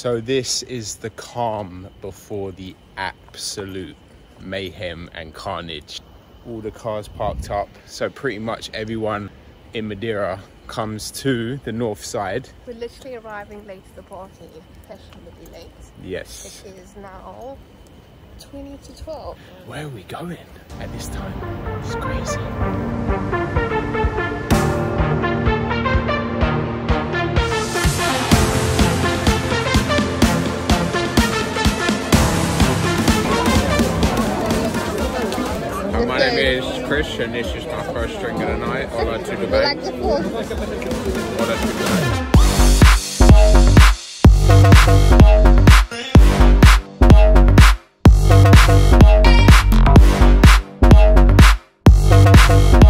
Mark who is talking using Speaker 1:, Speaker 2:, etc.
Speaker 1: So this is the calm before the absolute mayhem and carnage. All the cars parked up, so pretty much everyone in Madeira comes to the north side.
Speaker 2: We're literally arriving late to the party, fashionably late.
Speaker 1: Yes.
Speaker 2: It is now 20 to 12.
Speaker 1: Where are we going at this time? It's crazy. My name is Chris and this is my first drink of the night. Hola to the bank. Hola to the bank.